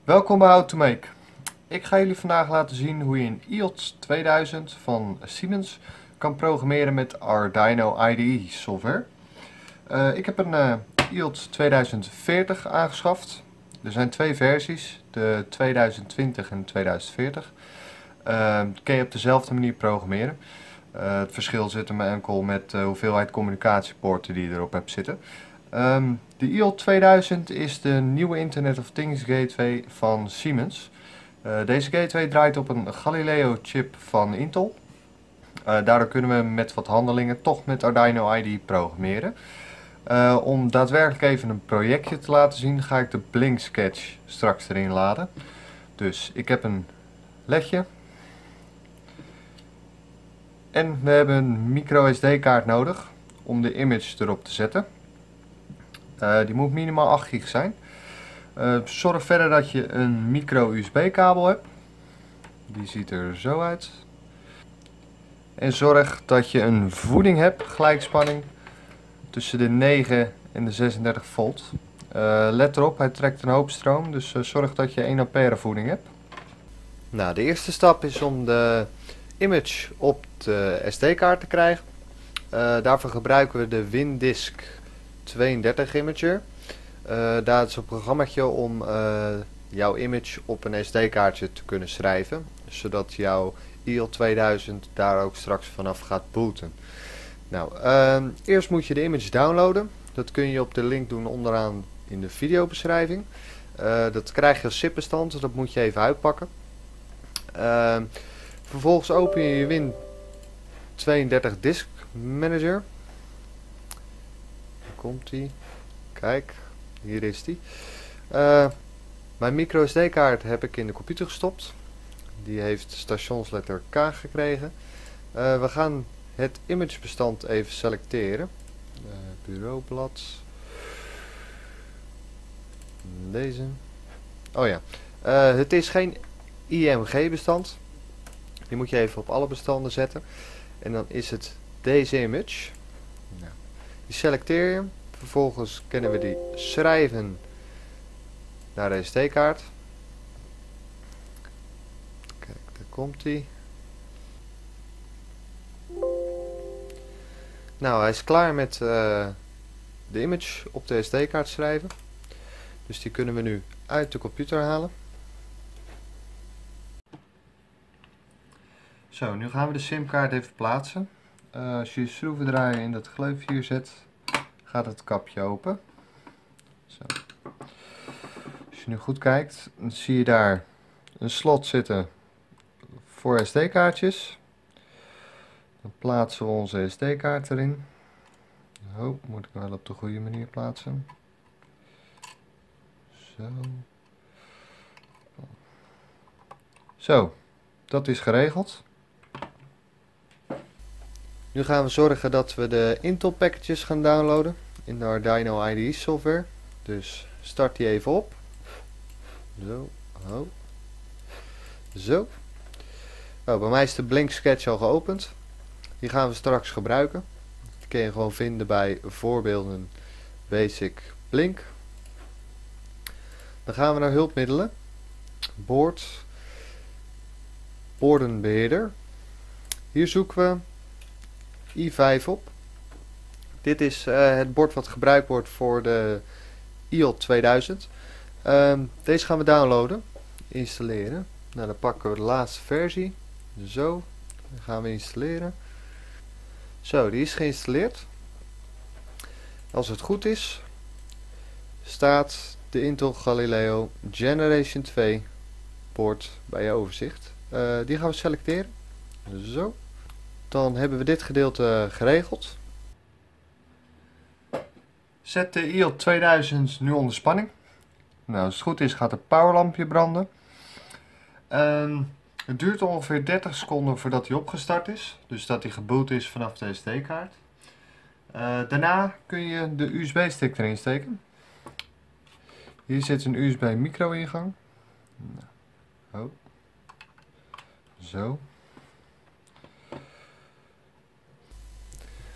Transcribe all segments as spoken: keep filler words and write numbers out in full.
Welkom bij How to Make. Ik ga jullie vandaag laten zien hoe je een I O T S tweeduizend van Siemens kan programmeren met Arduino I D E software. Uh, ik heb een uh, I O T S tweeduizend veertig aangeschaft. Er zijn twee versies, de tweeduizend twintig en tweeduizend veertig. Uh, kun je op dezelfde manier programmeren. Uh, het verschil zit hem enkel met de hoeveelheid communicatiepoorten die je erop hebt zitten. Um, de I O T S tweeduizend is de nieuwe Internet of Things gateway van Siemens. Uh, deze gateway draait op een Galileo chip van Intel. Uh, daardoor kunnen we met wat handelingen toch met Arduino I D E programmeren. Uh, om daadwerkelijk even een projectje te laten zien ga ik de Blink Sketch straks erin laden. Dus ik heb een ledje. En we hebben een micro S D kaart nodig om de image erop te zetten. Uh, die moet minimaal acht gig zijn. Uh, zorg verder dat je een micro U S B kabel hebt. Die ziet er zo uit. En zorg dat je een voeding hebt, gelijkspanning, tussen de negen en de zesendertig volt. Uh, let erop, hij trekt een hoop stroom, dus uh, zorg dat je één ampère voeding hebt. Nou, de eerste stap is om de image op de S D kaart te krijgen. Uh, daarvoor gebruiken we de WinDisk tweeëndertig Imager. Uh, dat is een programmaatje om uh, jouw image op een S D kaartje te kunnen schrijven, zodat jouw I O T S tweeduizend daar ook straks vanaf gaat booten. Nou, uh, eerst moet je de image downloaden. Dat kun je op de link doen onderaan in de videobeschrijving. Uh, dat krijg je als zip bestand, dat moet je even uitpakken. Uh, vervolgens open je je Win tweeëndertig Disk Manager. Daar komt die. Kijk, hier is die. Uh, mijn micro S D kaart heb ik in de computer gestopt. Die heeft stationsletter K gekregen. Uh, we gaan het imagebestand even selecteren. Uh, bureaublad. Deze. Oh ja. Uh, het is geen I M G bestand. Die moet je even op alle bestanden zetten. En dan is het deze image. Nou, die selecteer je. Vervolgens kunnen we die schrijven naar de S D kaart. Kijk, daar komt die. Nou, hij is klaar met uh, de image op de S D kaart schrijven. Dus die kunnen we nu uit de computer halen. Zo, nu gaan we de simkaart even plaatsen. Uh, als je je schroevendraaier in dat gleufje hier zet, gaat het kapje open. Zo. Als je nu goed kijkt, dan zie je daar een slot zitten voor S D kaartjes. Dan plaatsen we onze S D kaart erin. Oh, moet ik wel op de goede manier plaatsen. Zo. Zo, dat is geregeld. Nu gaan we zorgen dat we de Intel packages gaan downloaden in de Arduino I D E software. Dus start die even op. Zo, oh. Zo. Nou, bij mij is de Blink Sketch al geopend. Die gaan we straks gebruiken. Die kun je gewoon vinden bij voorbeelden Basic Blink. Dan gaan we naar hulpmiddelen. Boord. Boordenbeheerder. Hier zoeken we I vijf op. Dit is uh, het bord wat gebruikt wordt voor de I O T S tweeduizend. Uh, deze gaan we downloaden. Installeren. Nou, dan pakken we de laatste versie. Zo. Dan gaan we installeren. Zo, die is geïnstalleerd. Als het goed is, staat de Intel Galileo Generation twee poort bij je overzicht. Uh, die gaan we selecteren. Zo. Dan hebben we dit gedeelte geregeld. Zet de I O T S tweeduizend nu onder spanning. Nou, als het goed is gaat het powerlampje branden. Uh, het duurt ongeveer dertig seconden voordat hij opgestart is. Dus dat hij geboot is vanaf de S D kaart. Uh, daarna kun je de U S B stick erin steken. Hier zit een U S B micro ingang. Nou, oh. Zo.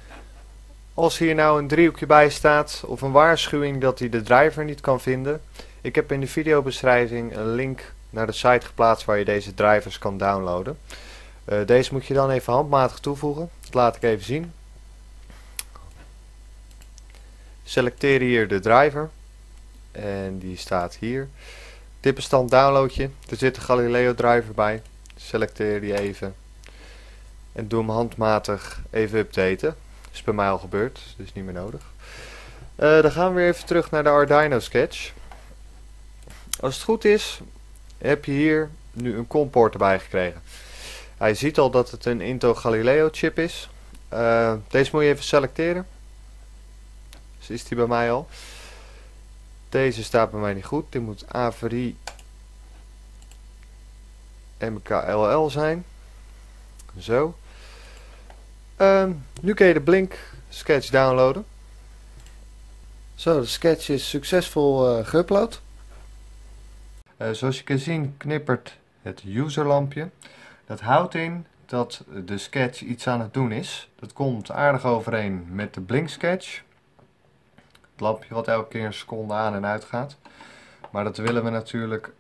Als hier nou een driehoekje bij staat of een waarschuwing dat hij de driver niet kan vinden, Ik heb in de videobeschrijving een link naar de site geplaatst waar je deze drivers kan downloaden. Uh, deze moet je dan even handmatig toevoegen. Dat laat ik even zien. Selecteer hier de driver. En die staat hier. Tippenstand download je. Er zit een Galileo driver bij. Selecteer die even. En doe hem handmatig even updaten. Dat is bij mij al gebeurd, dus niet meer nodig. Uh, dan gaan we weer even terug naar de Arduino Sketch. Als het goed is, heb je hier nu een COM-poort erbij gekregen. Hij ziet al dat het een Intel Galileo chip is. Uh, deze moet je even selecteren. Dus is die bij mij al. Deze staat bij mij niet goed. Dit moet Avery M K L L zijn. Zo. Uh, nu kun je de Blink sketch downloaden. Zo, de sketch is succesvol uh, geüpload. Uh, zoals je kan zien knippert het userlampje. Dat houdt in dat de sketch iets aan het doen is. Dat komt aardig overeen met de Blink sketch. Het lampje wat elke keer een seconde aan en uit gaat. Maar dat willen we natuurlijk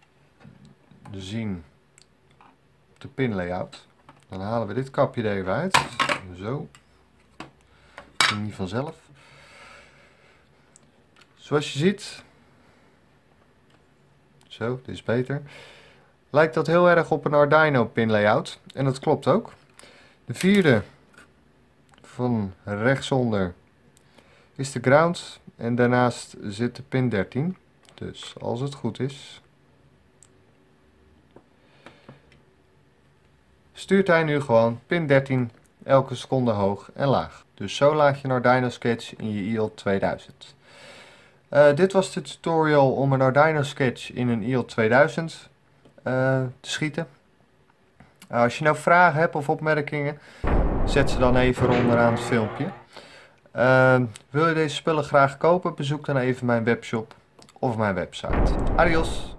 zien op de pin layout. Dan halen we dit kapje er even uit. Zo. Niet vanzelf. Zoals je ziet. Zo, dit is beter. Lijkt dat heel erg op een Arduino pin layout. En dat klopt ook. De vierde van rechtsonder is de ground. En daarnaast zit de pin dertien. Dus als het goed is, stuurt hij nu gewoon pin dertien elke seconde hoog en laag. Dus zo laat je een Arduino Sketch in je I O tweeduizend. Uh, dit was de tutorial om een Arduino Sketch in een I O tweeduizend uh, te schieten. Uh, als je nou vragen hebt of opmerkingen, zet ze dan even onderaan het filmpje. Uh, wil je deze spullen graag kopen, bezoek dan even mijn webshop of mijn website. Adios!